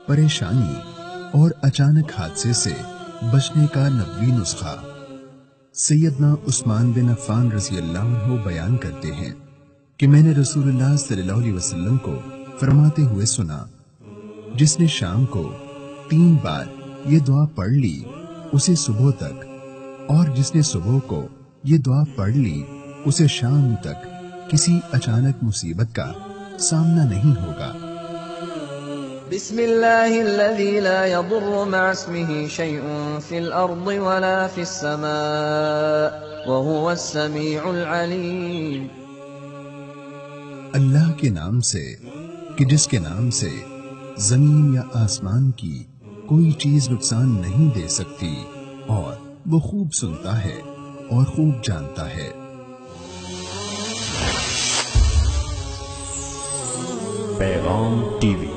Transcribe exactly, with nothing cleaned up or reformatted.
پریشانی اور اچانک حادثے سے بچنے کا نبوی نسخہ۔ سیدنا عثمان بن عفان رضی اللہ عنہ بیان کرتے ہیں کہ میں نے رسول اللہ صلی اللہ علیہ وسلم کو فرماتے ہوئے سنا، جس نے شام کو تین بار یہ دعا پڑھ لی اسے صبح تک، اور جس نے صبح کو یہ دعا پڑھ لی اسے شام تک کسی اچانک مصیبت کا سامنا نہیں ہوگا۔ بسم اللہ الذی لا یضر مع اسمہ شیء فی الارض ولا فی السماء وهو السمیع العلیم۔ اللہ کے نام سے کہ جس کے نام سے زمین یا آسمان کی کوئی چیز نقصان نہیں دے سکتی، اور وہ خوب سنتا ہے اور خوب جانتا ہے۔ پیغام ٹی وی